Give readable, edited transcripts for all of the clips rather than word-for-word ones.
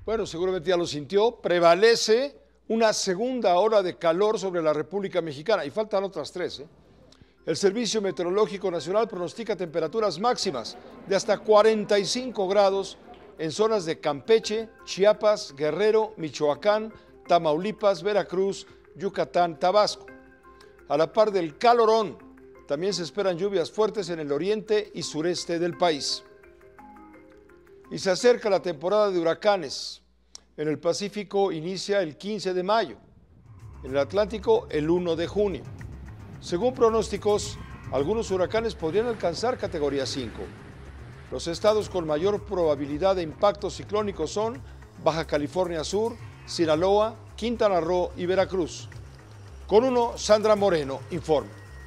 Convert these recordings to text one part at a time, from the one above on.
Bueno, seguramente ya lo sintió, prevalece una segunda ola de calor sobre la República Mexicana y faltan otras tres. El Servicio Meteorológico Nacional pronostica temperaturas máximas de hasta 45 grados en zonas de Campeche, Chiapas, Guerrero, Michoacán, Tamaulipas, Veracruz, Yucatán, Tabasco. A la par del calorón, también se esperan lluvias fuertes en el oriente y sureste del país. Y se acerca la temporada de huracanes. En el Pacífico inicia el 15 de mayo, en el Atlántico el 1 de junio. Según pronósticos, algunos huracanes podrían alcanzar categoría 5. Los estados con mayor probabilidad de impacto ciclónico son Baja California Sur, Sinaloa, Quintana Roo y Veracruz. Con uno, Sandra Moreno informa.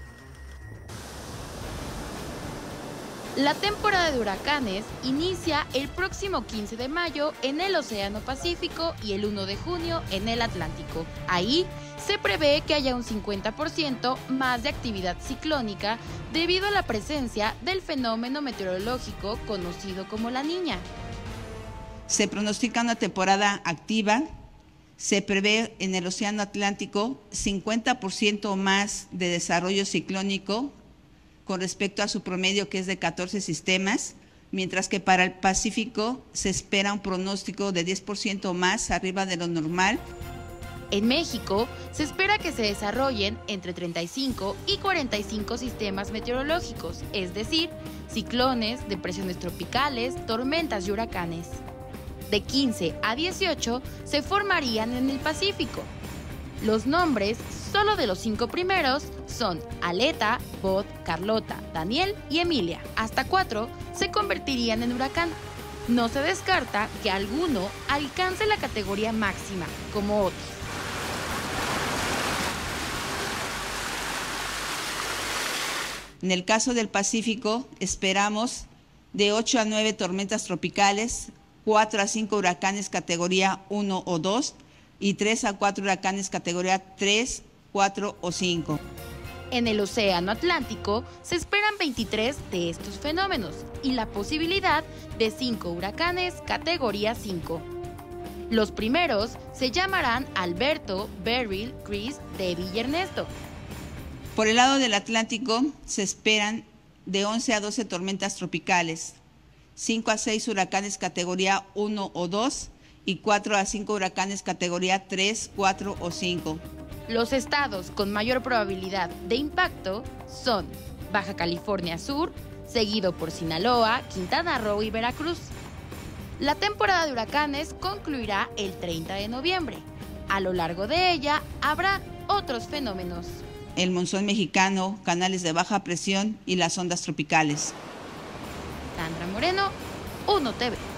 La temporada de huracanes inicia el próximo 15 de mayo en el Océano Pacífico y el 1 de junio en el Atlántico. Ahí se prevé que haya un 50% más de actividad ciclónica debido a la presencia del fenómeno meteorológico conocido como la Niña. Se pronostica una temporada activa. Se prevé en el Océano Atlántico 50% más de desarrollo ciclónico con respecto a su promedio, que es de 14 sistemas, mientras que para el Pacífico se espera un pronóstico de 10% más arriba de lo normal. En México se espera que se desarrollen entre 35 y 45 sistemas meteorológicos, es decir, ciclones, depresiones tropicales, tormentas y huracanes. De 15 a 18 se formarían en el Pacífico. Los nombres solo de los 5 primeros son Aleta, Bod, Carlota, Daniel y Emilia. Hasta 4 se convertirían en huracán. No se descarta que alguno alcance la categoría máxima, como Otis. En el caso del Pacífico, esperamos de 8 a 9 tormentas tropicales, 4 a 5 huracanes categoría 1 o 2 y 3 a 4 huracanes categoría 3, 4 o 5. En el Océano Atlántico se esperan 23 de estos fenómenos y la posibilidad de 5 huracanes categoría 5. Los primeros se llamarán Alberto, Beryl, Chris, Debbie y Ernesto. Por el lado del Atlántico se esperan de 11 a 12 tormentas tropicales, 5 a 6 huracanes categoría 1 o 2 y 4 a 5 huracanes categoría 3, 4 o 5. Los estados con mayor probabilidad de impacto son Baja California Sur, seguido por Sinaloa, Quintana Roo y Veracruz. La temporada de huracanes concluirá el 30 de noviembre. A lo largo de ella habrá otros fenómenos. El monzón mexicano, canales de baja presión y las ondas tropicales. Sandra Moreno, 1 TV.